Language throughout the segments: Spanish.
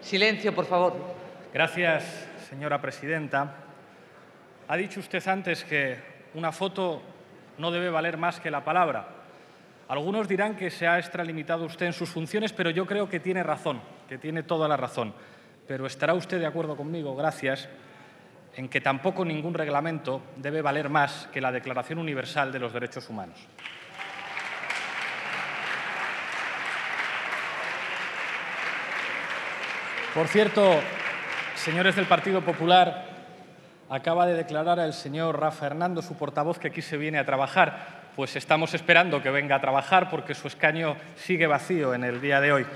Silencio, por favor. Gracias, señora presidenta. Ha dicho usted antes que una foto no debe valer más que la palabra. Algunos dirán que se ha extralimitado usted en sus funciones, pero yo creo que tiene razón, que tiene toda la razón. Pero estará usted de acuerdo conmigo, gracias, en que tampoco ningún reglamento debe valer más que la Declaración Universal de los Derechos Humanos. Por cierto, señores del Partido Popular, acaba de declarar el señor Rafa Hernando, su portavoz, que aquí se viene a trabajar. Pues estamos esperando que venga a trabajar porque su escaño sigue vacío en el día de hoy.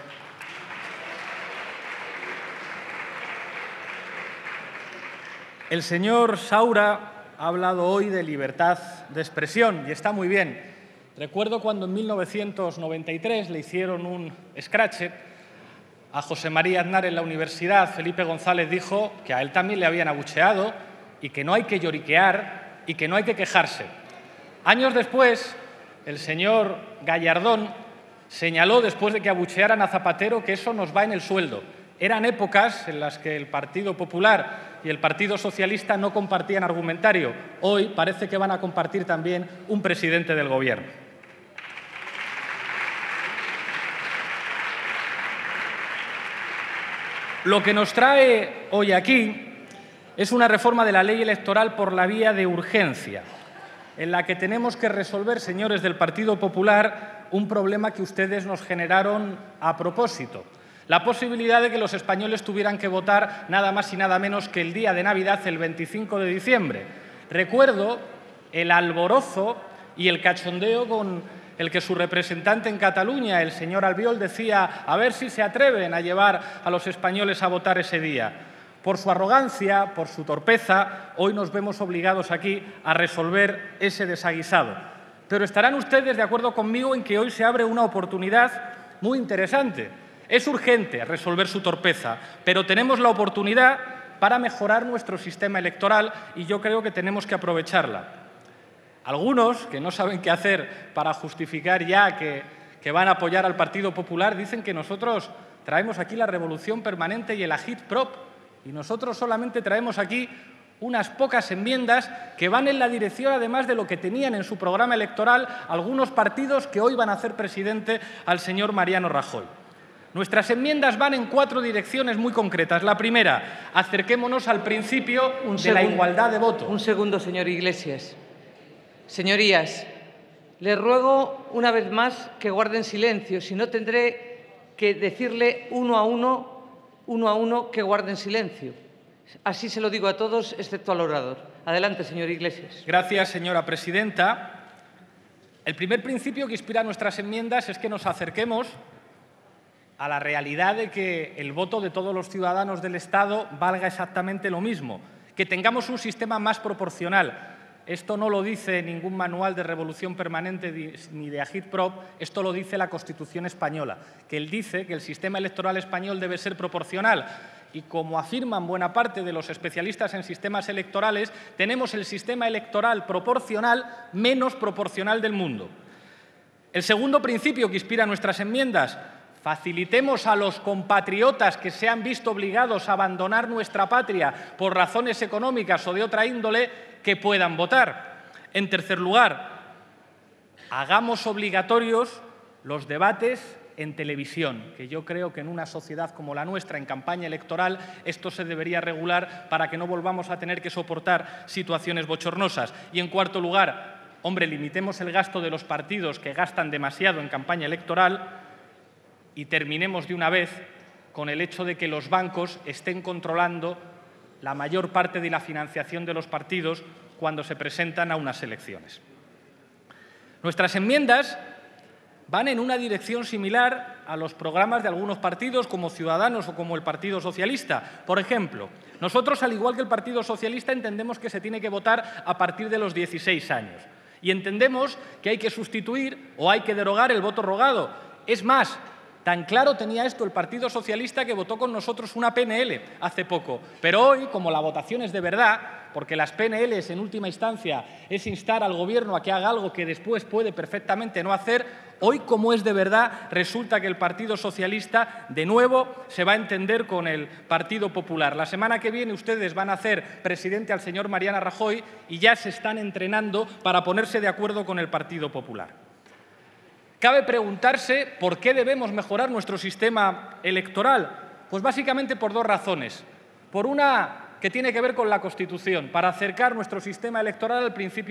El señor Saura ha hablado hoy de libertad de expresión y está muy bien. Recuerdo cuando en 1993 le hicieron un escrache a José María Aznar en la universidad. Felipe González dijo que a él también le habían abucheado y que no hay que lloriquear y que no hay que quejarse. Años después, el señor Gallardón señaló, después de que abuchearan a Zapatero, que eso nos va en el sueldo. Eran épocas en las que el Partido Popular y el Partido Socialista no compartían argumentario. Hoy parece que van a compartir también un presidente del Gobierno. Lo que nos trae hoy aquí es una reforma de la ley electoral por la vía de urgencia, en la que tenemos que resolver, señores del Partido Popular, un problema que ustedes nos generaron a propósito. La posibilidad de que los españoles tuvieran que votar nada más y nada menos que el día de Navidad, el 25 de diciembre. Recuerdo el alborozo y el cachondeo con el que su representante en Cataluña, el señor Albiol, decía a ver si se atreven a llevar a los españoles a votar ese día. Por su arrogancia, por su torpeza, hoy nos vemos obligados aquí a resolver ese desaguisado. Pero estarán ustedes de acuerdo conmigo en que hoy se abre una oportunidad muy interesante. Es urgente resolver su torpeza, pero tenemos la oportunidad para mejorar nuestro sistema electoral y yo creo que tenemos que aprovecharla. Algunos, que no saben qué hacer para justificar ya que van a apoyar al Partido Popular, dicen que nosotros traemos aquí la revolución permanente y el agitprop, y nosotros solamente traemos aquí unas pocas enmiendas que van en la dirección, además, de lo que tenían en su programa electoral algunos partidos que hoy van a hacer presidente al señor Mariano Rajoy. Nuestras enmiendas van en 4 direcciones muy concretas. La primera, acerquémonos al principio de la igualdad de voto. Un segundo, señor Iglesias. Señorías, les ruego una vez más que guarden silencio, si no tendré que decirle uno a uno que guarden silencio. Así se lo digo a todos, excepto al orador. Adelante, señor Iglesias. Gracias, señora presidenta. El primer principio que inspira nuestras enmiendas es que nos acerquemos a la realidad de que el voto de todos los ciudadanos del Estado valga exactamente lo mismo, que tengamos un sistema más proporcional. Esto no lo dice ningún manual de revolución permanente ni de agitprop, esto lo dice la Constitución española, que él dice que el sistema electoral español debe ser proporcional. Y como afirman buena parte de los especialistas en sistemas electorales, tenemos el sistema electoral proporcional menos proporcional del mundo. El segundo principio que inspira nuestras enmiendas: facilitemos a los compatriotas que se han visto obligados a abandonar nuestra patria por razones económicas o de otra índole que puedan votar. En tercer lugar, hagamos obligatorios los debates en televisión, que yo creo que en una sociedad como la nuestra, en campaña electoral, esto se debería regular para que no volvamos a tener que soportar situaciones bochornosas. Y en cuarto lugar, hombre, limitemos el gasto de los partidos que gastan demasiado en campaña electoral y terminemos de una vez con el hecho de que los bancos estén controlando la mayor parte de la financiación de los partidos cuando se presentan a unas elecciones. Nuestras enmiendas van en una dirección similar a los programas de algunos partidos como Ciudadanos o como el Partido Socialista. Por ejemplo, nosotros, al igual que el Partido Socialista, entendemos que se tiene que votar a partir de los 16 años. Y entendemos que hay que sustituir o hay que derogar el voto rogado. Es más, Tan claro tenía esto el Partido Socialista que votó con nosotros una PNL hace poco. Pero hoy, como la votación es de verdad, porque las PNLs en última instancia es instar al Gobierno a que haga algo que después puede perfectamente no hacer, hoy, como es de verdad, resulta que el Partido Socialista, de nuevo, se va a entender con el Partido Popular. La semana que viene ustedes van a hacer presidente al señor Mariano Rajoy y ya se están entrenando para ponerse de acuerdo con el Partido Popular. Cabe preguntarse por qué debemos mejorar nuestro sistema electoral. Pues básicamente por dos razones. Por una que tiene que ver con la Constitución, para acercar nuestro sistema electoral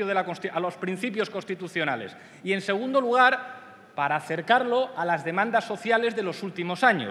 a los principios constitucionales. Y, en segundo lugar, para acercarlo a las demandas sociales de los últimos años.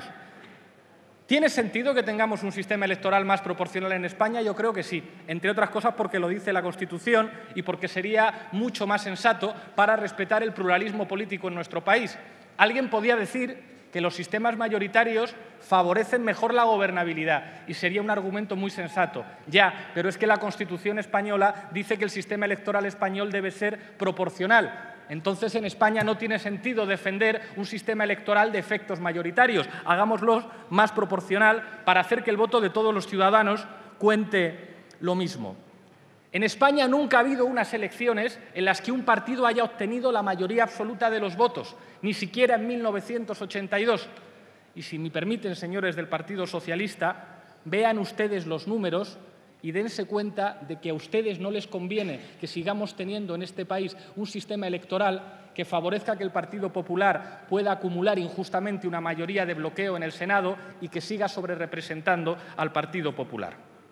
¿Tiene sentido que tengamos un sistema electoral más proporcional en España? Yo creo que sí, entre otras cosas porque lo dice la Constitución y porque sería mucho más sensato para respetar el pluralismo político en nuestro país. Alguien podía decir que los sistemas mayoritarios favorecen mejor la gobernabilidad y sería un argumento muy sensato. Ya, pero es que la Constitución española dice que el sistema electoral español debe ser proporcional. Entonces, en España no tiene sentido defender un sistema electoral de efectos mayoritarios. Hagámoslo más proporcional para hacer que el voto de todos los ciudadanos cuente lo mismo. En España nunca ha habido unas elecciones en las que un partido haya obtenido la mayoría absoluta de los votos, ni siquiera en 1982. Y si me permiten, señores del Partido Socialista, vean ustedes los números y dense cuenta de que a ustedes no les conviene que sigamos teniendo en este país un sistema electoral que favorezca que el Partido Popular pueda acumular injustamente una mayoría de bloqueo en el Senado y que siga sobrerepresentando al Partido Popular.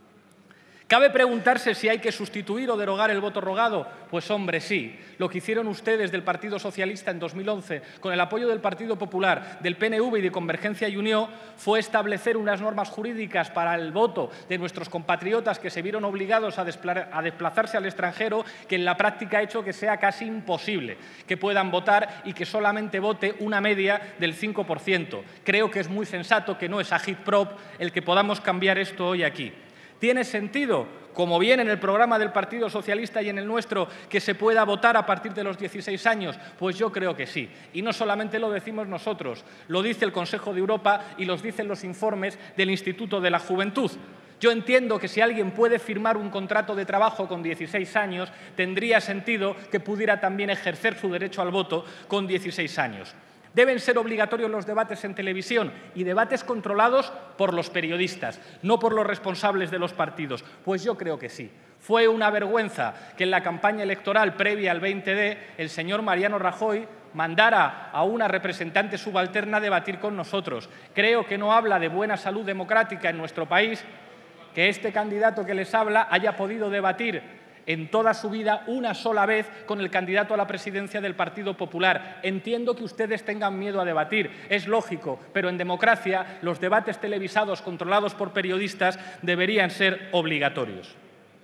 ¿Cabe preguntarse si hay que sustituir o derogar el voto rogado? Pues, hombre, sí. Lo que hicieron ustedes del Partido Socialista en 2011, con el apoyo del Partido Popular, del PNV y de Convergencia y Unió, fue establecer unas normas jurídicas para el voto de nuestros compatriotas que se vieron obligados a desplazarse al extranjero, que en la práctica ha hecho que sea casi imposible que puedan votar y que solamente vote una media del 5%. Creo que es muy sensato, que no es agitprop, el que podamos cambiar esto hoy aquí. ¿Tiene sentido, como viene en el programa del Partido Socialista y en el nuestro, que se pueda votar a partir de los 16 años? Pues yo creo que sí. Y no solamente lo decimos nosotros, lo dice el Consejo de Europa y los dicen los informes del Instituto de la Juventud. Yo entiendo que si alguien puede firmar un contrato de trabajo con 16 años, tendría sentido que pudiera también ejercer su derecho al voto con 16 años. Deben ser obligatorios los debates en televisión y debates controlados por los periodistas, no por los responsables de los partidos. Pues yo creo que sí. Fue una vergüenza que en la campaña electoral previa al 20D el señor Mariano Rajoy mandara a una representante subalterna a debatir con nosotros. Creo que no habla de buena salud democrática en nuestro país que este candidato que les habla haya podido debatir en toda su vida una sola vez con el candidato a la presidencia del Partido Popular. Entiendo que ustedes tengan miedo a debatir, es lógico, pero en democracia los debates televisados controlados por periodistas deberían ser obligatorios.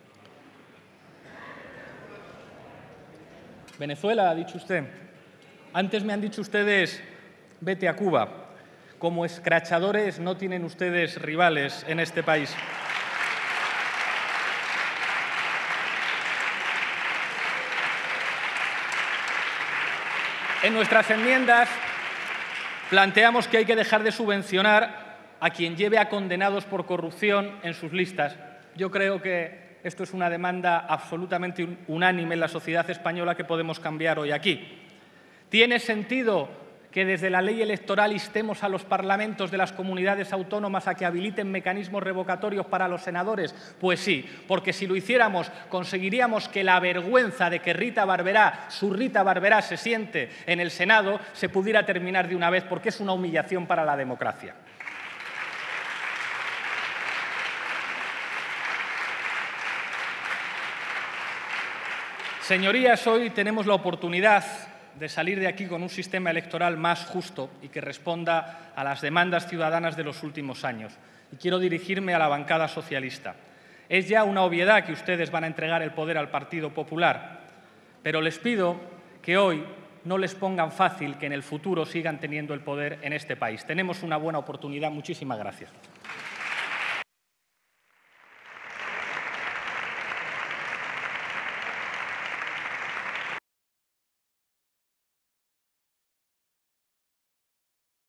Venezuela, ha dicho usted. Antes me han dicho ustedes, vete a Cuba. Como escrachadores no tienen ustedes rivales en este país. En nuestras enmiendas planteamos que hay que dejar de subvencionar a quien lleve a condenados por corrupción en sus listas. Yo creo que esto es una demanda absolutamente unánime en la sociedad española que podemos cambiar hoy aquí. ¿Tiene sentido que desde la ley electoral instemos a los parlamentos de las comunidades autónomas a que habiliten mecanismos revocatorios para los senadores? Pues sí, porque si lo hiciéramos conseguiríamos que la vergüenza de que su Rita Barberá se siente en el Senado se pudiera terminar de una vez, porque es una humillación para la democracia. Señorías, hoy tenemos la oportunidad de salir de aquí con un sistema electoral más justo y que responda a las demandas ciudadanas de los últimos años. Y quiero dirigirme a la bancada socialista. Es ya una obviedad que ustedes van a entregar el poder al Partido Popular, pero les pido que hoy no les pongan fácil que en el futuro sigan teniendo el poder en este país. Tenemos una buena oportunidad. Muchísimas gracias.